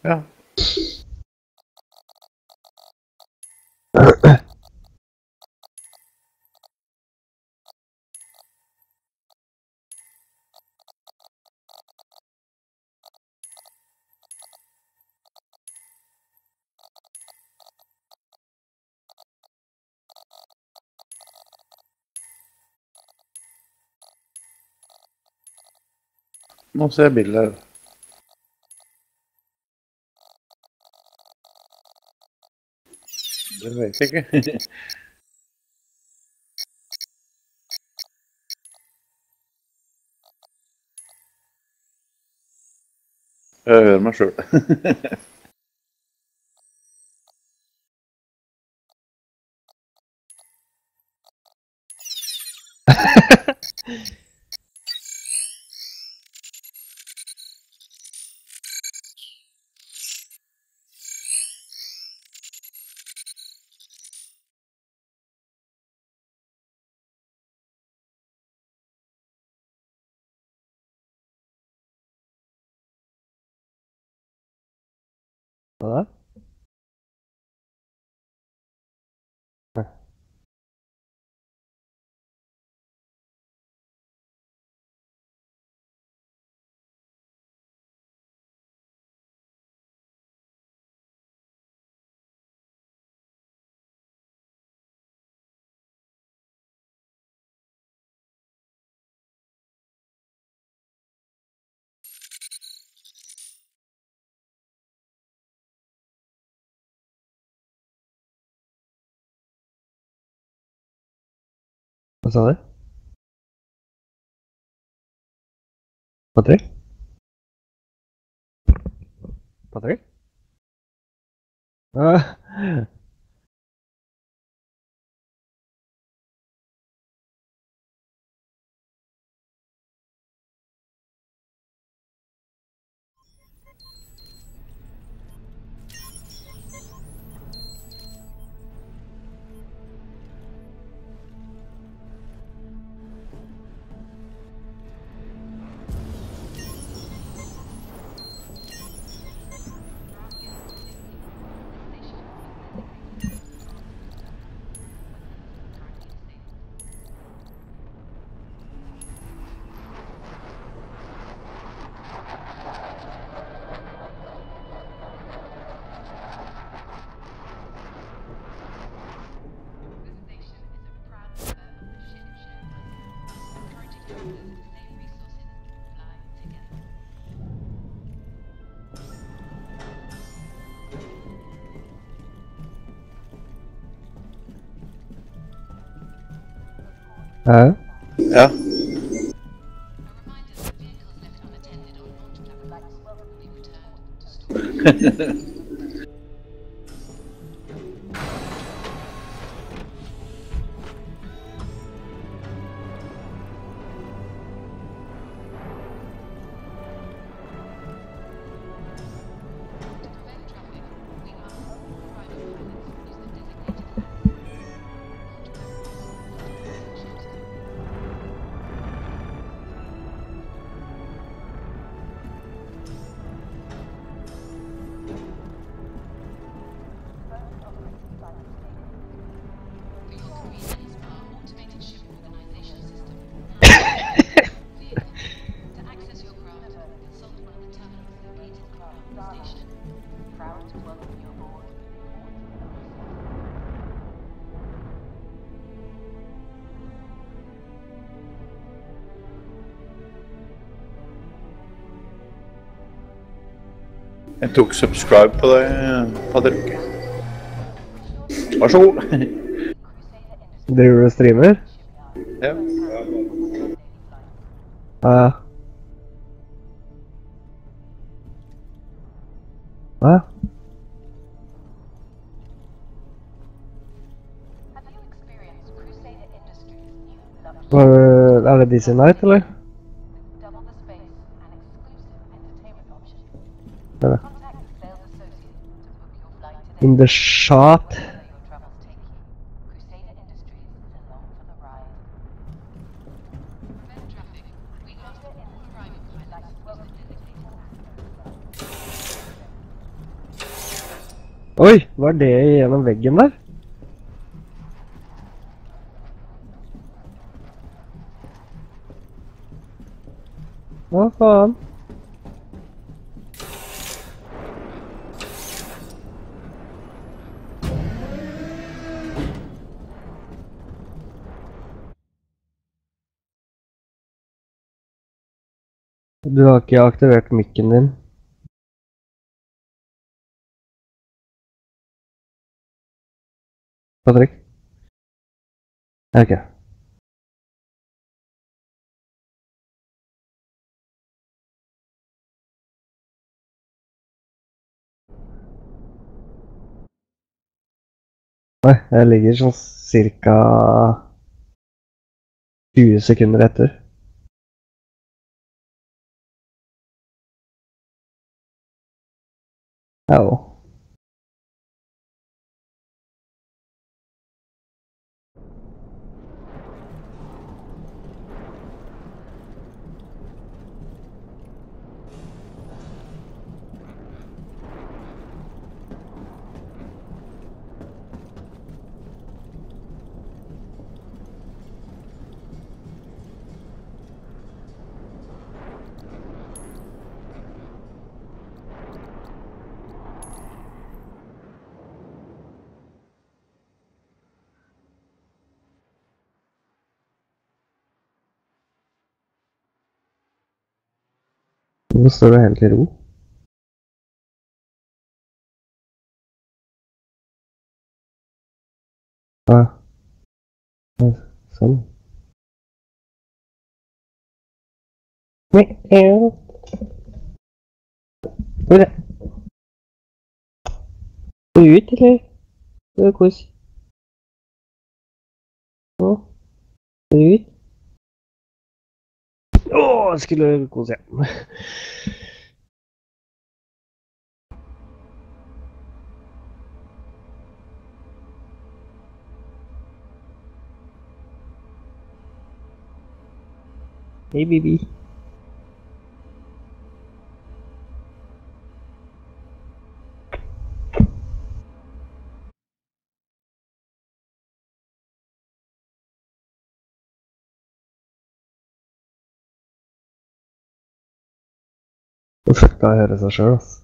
Ja. Nå ser jeg bilder. Det vet jeg ikke. Jeg hører meg selv. Hva da? Hva sa du? Patrick? Patrick? Ja. Ja. Jeg tok subscribe på deg, Patrick. Vær så god. Driver du og streamer? Ja. Ja. Ja. Er det DC Night, eller? Eller? In the shot. Oi, var det gjennom veggen der? Hva faen? Du har ikke aktivert mikken din. Patrick? Ok. Nei, jeg ligger sånn cirka 20 sekunder etter. Ja. Nå står det helt i ro. Ja. Sånn. Hvor er det? Ut, eller? Hvordan? Ut? Åh, jeg skulle kose igjen. Hei, baby. Nå fucka jeg høre seg selv, ass.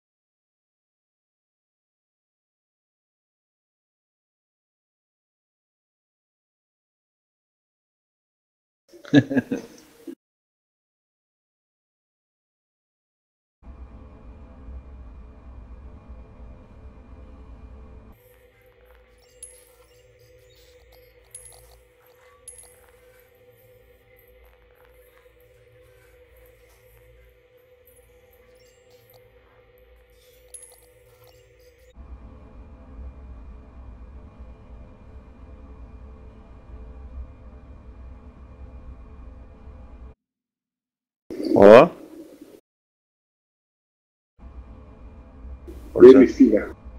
Hva da? Har du sett?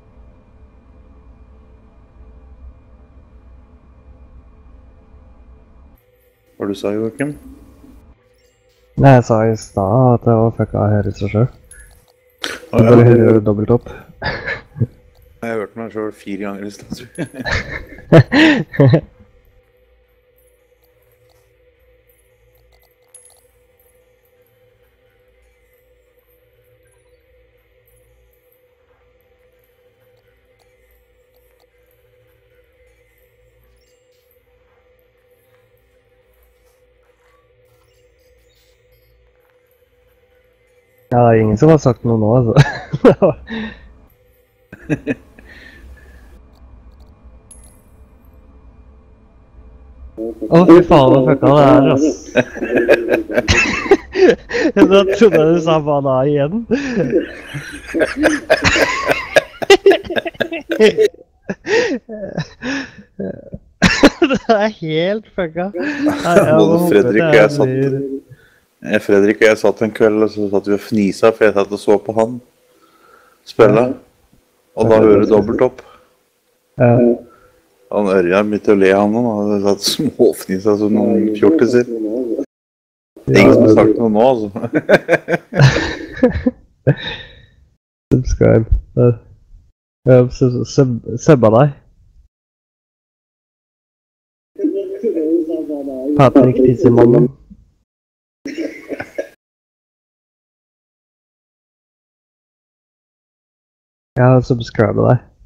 Hva du sa, Joakim? Nei, jeg sa i stad at jeg var fucka å høre seg selv. Du bare hører dobbelt opp. Jeg har hørt meg selv 4 ganger i stedet, tror jeg. Ja, det er ingen som har sagt noe nå, altså. Å, fy faen, hva fucka det er, ass. Da trodde jeg du sa bana igjen. Det er helt fucka. Både Fredrik og jeg satt en kveld, og så satt vi og fnisa, for jeg satt og så på han spille. Og da hører du dobbelt opp. Ja. Han Ørjan begynte å le han nå, og det satt småfnisa som noen fjortiser. Ingen som har sagt noe nå, altså. Subscribe. Subba deg. Patrick Tidsemannen. Jeg har subscribet deg.